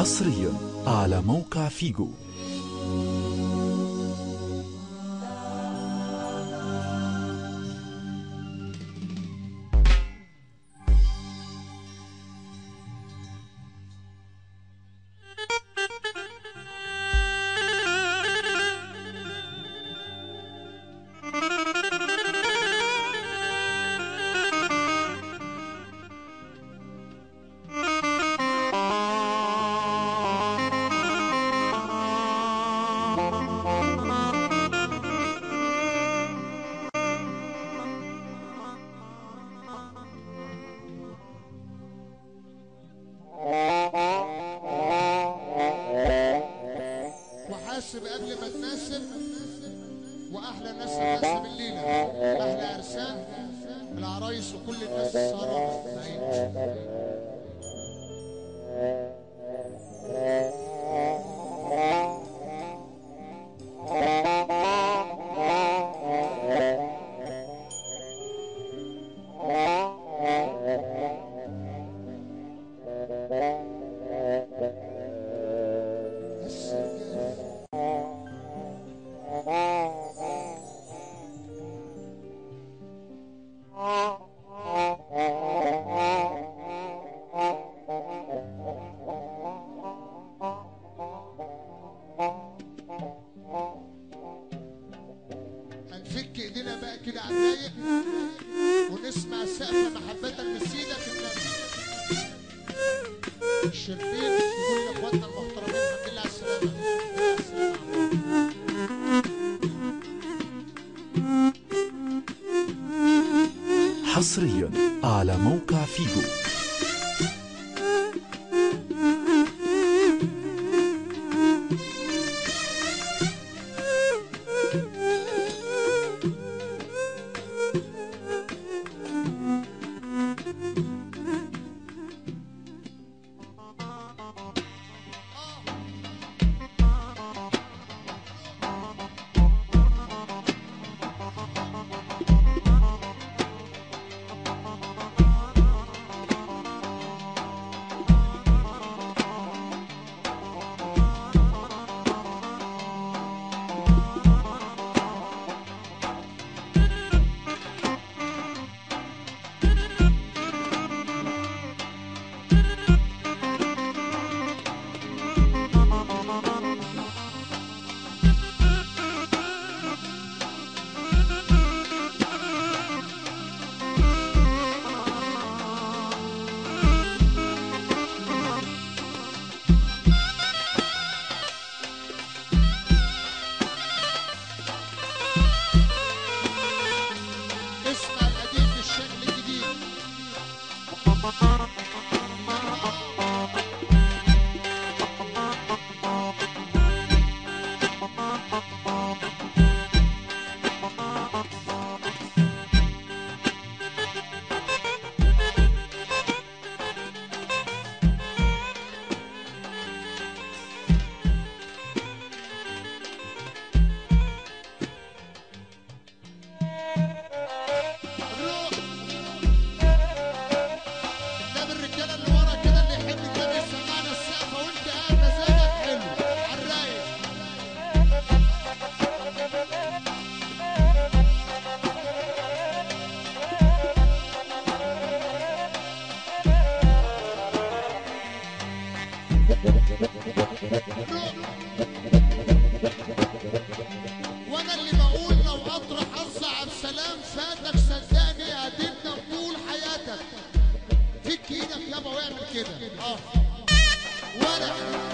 حصريا على موقع فيجو. وحاسب قبل ما تناسب، واحلى ناس تناسب الليله، احلى عرسان العرايس وكل الناس السهرانه. هنفك ايدينا بقى كده على الرايق ونسمع سقف محبتك بسيدك النبي الشربين. كل اخواتنا المحترمين الحمد لله على السلامه. حصريا على موقع فيجو. وانا اللي بقول لو قطر حظ عبد السلام فاتك صدقني هتندم طول حياتك. فك ايدك يابا واعمل كده. وانا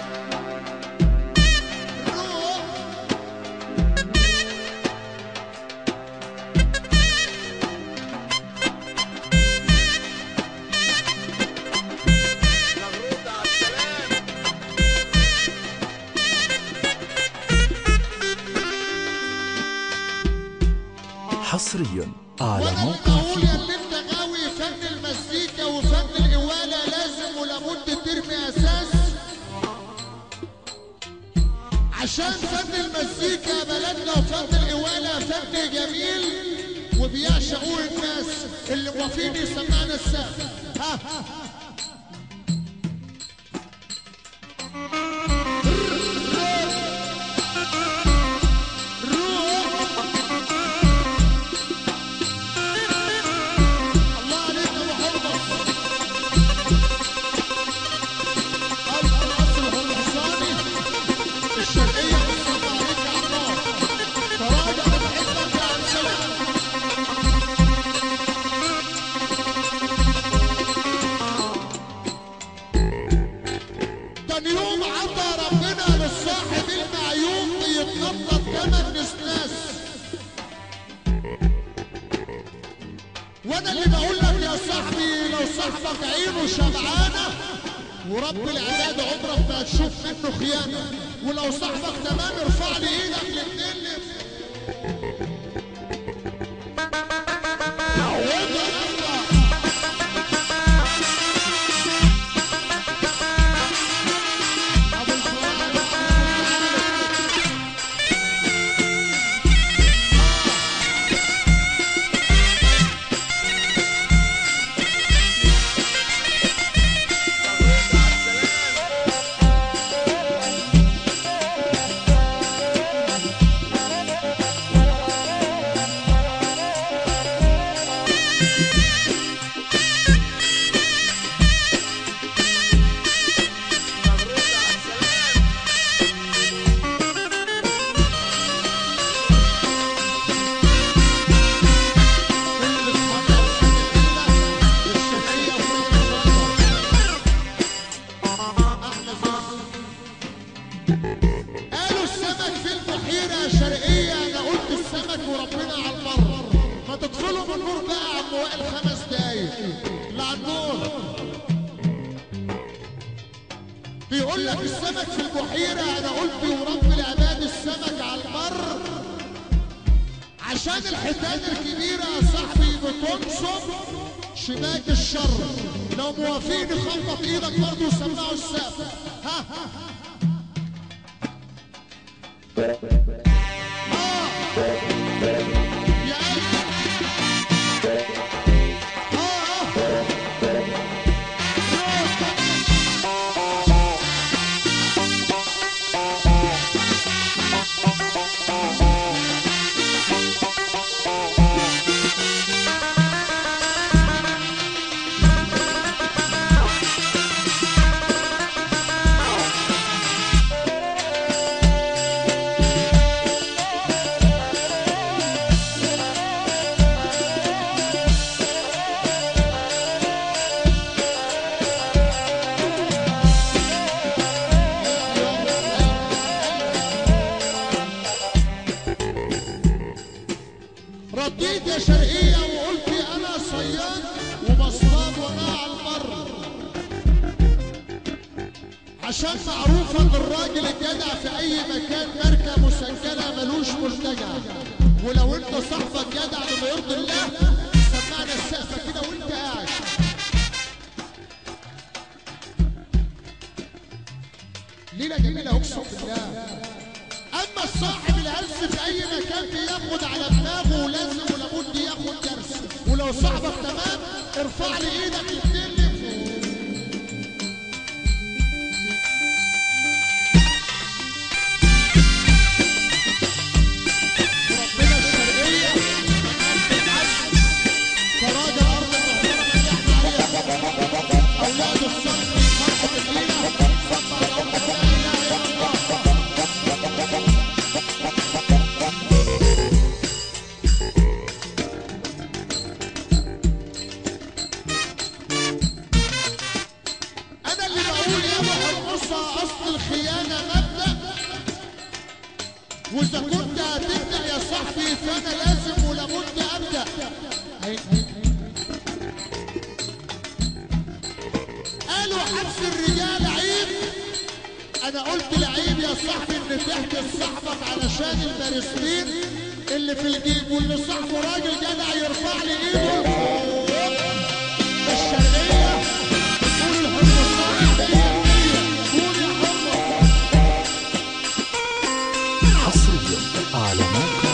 روح حصريا على موقع بقول فيجو. يا اللي انت غاوي فن المزيكا وفن القواله لازم ولابد ترمي اساس، عشان فن المزيكا بلدنا وفن القواله فن جميل وبيعشقوه الناس اللي موافقين يسمعنا السقف. وانا اللي بقول لك يا صاحبي لو صاحبك عينه شبعانه ورب العباد عمرك ما هتشوف منه خيانه، ولو صاحبك تمام ارفع لي ايدك الاتنين قالوا السمك في البحيرة شرقية، أنا قلت السمك وربنا على البر. ما تدخلوا من النور بقى يا عم وائل 5 دقايق اللي على النور. بيقول لك السمك في البحيرة، أنا قلت ورب العباد السمك على البر، عشان الحيتان الكبيرة يا صاحبي بتنصب شباك الشر. لو موافقين خبط ايدك برضه وسمعوا السقف. ها يا قلبي رديت يا شرقية وقلت أنا صياد وبصطاد وأنا على البر، عشان معروفة إن الراجل الجدع في أي مكان ماركة مسجلة ملوش ملتجع. ولو أنت صاحبك جدع بما يرضي الله سمعنا السقفة كده وأنت قاعد. ليلة جميلة أقسم بالله. اما الصاحب الهلس في اي مكان بياخد على دماغه ولازم ولابد ياخد درس. ولو صاحبك تمام ارفع لي ايدك الاتنين لفوق. ربنا الشرقية كراجل ارض المحترمة اللي احنا عليها اولاد الصنف فرحة الليلة صب على ام لا اله الا الله. اصل الخيانه مبدا، واذا كنت هتبدا يا صاحبي فانا لازم ولابد ابدا. قالوا حبس الرجال عيب، انا قلت لعيب يا صاحبي ان تحبس صاحبك علشان المارسين اللي في الجيب، واللي صاحبه راجل جدع يرفع لي ايده. الشرقيه بتقول الحب صاحبي حصريا على موقع